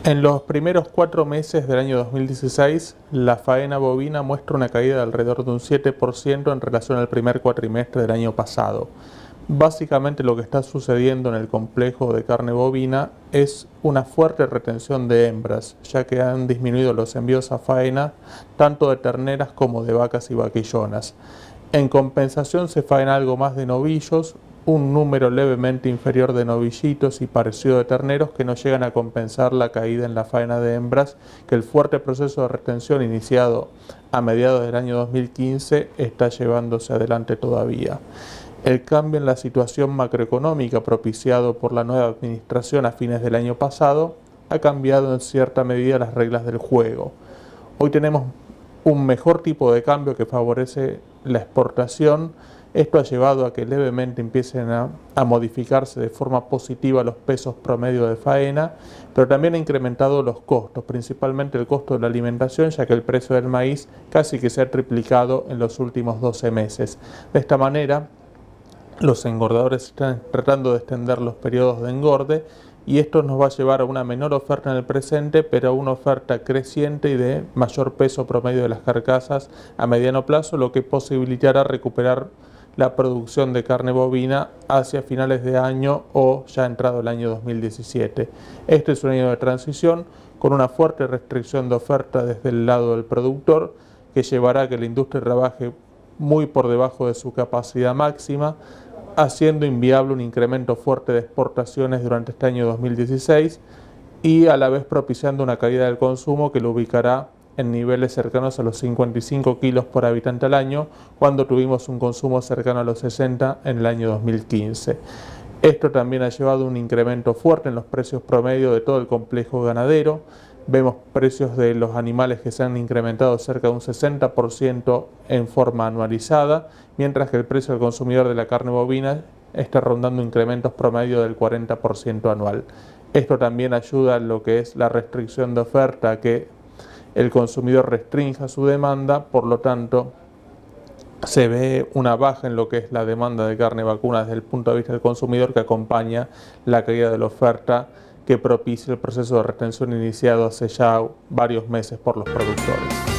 En los primeros 4 meses del año 2016, la faena bovina muestra una caída de alrededor de un 7% en relación al primer cuatrimestre del año pasado. Básicamente lo que está sucediendo en el complejo de carne bovina es una fuerte retención de hembras, ya que han disminuido los envíos a faena tanto de terneras como de vacas y vaquillonas. En compensación se faena algo más de novillos, un número levemente inferior de novillitos y parecido de terneros que no llegan a compensar la caída en la faena de hembras que el fuerte proceso de retención iniciado a mediados del año 2015 está llevándose adelante todavía. El cambio en la situación macroeconómica propiciado por la nueva administración a fines del año pasado ha cambiado en cierta medida las reglas del juego. Hoy tenemos un mejor tipo de cambio que favorece la exportación. Esto ha llevado a que levemente empiecen a modificarse de forma positiva los pesos promedio de faena, pero también ha incrementado los costos, principalmente el costo de la alimentación, ya que el precio del maíz casi que se ha triplicado en los últimos 12 meses. De esta manera, los engordadores están tratando de extender los periodos de engorde y esto nos va a llevar a una menor oferta en el presente, pero a una oferta creciente y de mayor peso promedio de las carcasas a mediano plazo, lo que posibilitará recuperar la producción de carne bovina hacia finales de año o ya entrado el año 2017. Este es un año de transición con una fuerte restricción de oferta desde el lado del productor que llevará a que la industria trabaje muy por debajo de su capacidad máxima, haciendo inviable un incremento fuerte de exportaciones durante este año 2016 y a la vez propiciando una caída del consumo que lo ubicará en niveles cercanos a los 55 kilos por habitante al año, cuando tuvimos un consumo cercano a los 60 en el año 2015. Esto también ha llevado a un incremento fuerte en los precios promedio de todo el complejo ganadero. Vemos precios de los animales que se han incrementado cerca de un 60% en forma anualizada, mientras que el precio del consumidor de la carne bovina está rondando incrementos promedio del 40% anual. Esto también ayuda a lo que es la restricción de oferta, a que el consumidor restrinja su demanda, por lo tanto se ve una baja en lo que es la demanda de carne vacuna desde el punto de vista del consumidor, que acompaña la caída de la oferta que propicia el proceso de retención iniciado hace ya varios meses por los productores.